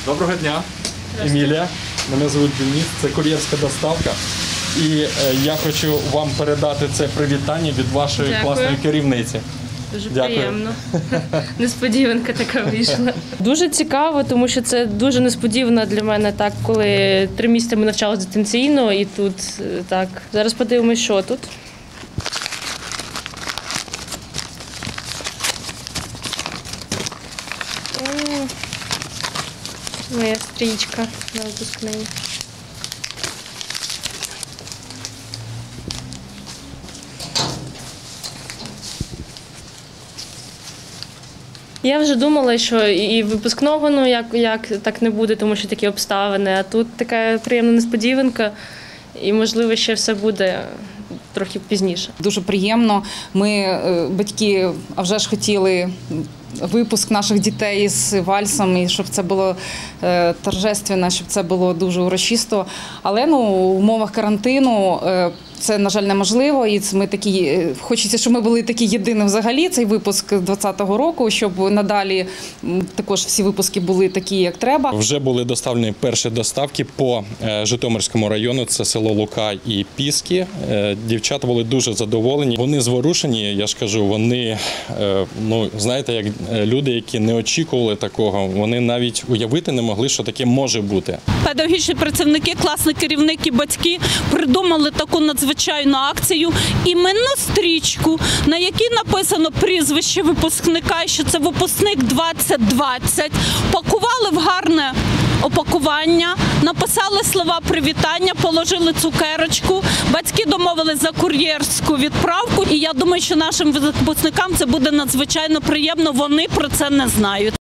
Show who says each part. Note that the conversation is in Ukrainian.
Speaker 1: Доброго дня, Емілія. Мене звуть Денис, це кур'єрська доставка. І я хочу вам передати це привітання від вашої класної керівниці.
Speaker 2: Дуже приємно. Несподіванка така вийшла. Дуже цікаво, тому що це дуже несподівано для мене, так, коли 3 місяці ми навчалися дистанційно і тут так. Зараз подивимось, що тут. Моя стрічка на випускний. Я вже думала, що і випускного, як так не буде, тому що такі обставини, а тут така приємна несподіванка і, можливо, ще все буде трохи пізніше.
Speaker 3: Дуже приємно. Ми, батьки, а вже ж хотіли випуск наших дітей з вальсом, і щоб це було торжественно, щоб це було дуже урочисто. Але в умовах карантину це, на жаль, неможливо. І ми такі, хочеться, щоб ми були такі єдині взагалі, цей випуск 2020 року, щоб надалі також всі випуски були такі, як треба.
Speaker 1: Вже були доставлені перші доставки по Житомирському району, це село Лука і Піски. Дівчата були дуже задоволені. Вони зворушені, я ж кажу, вони, знаєте, як люди, які не очікували такого, вони навіть уявити не могли, що таке може бути.
Speaker 4: Педагогічні працівники, класний керівник і батьки придумали таку надзвичайну акцію, іменну стрічку, на якій написано прізвище випускника, що це випускник 2020, пакували в гарне опакування, написали слова привітання, положили цукерочку, батьки домовились за кур'єрську відправку, і я думаю, що нашим випускникам це буде надзвичайно приємно, вони про це не знають.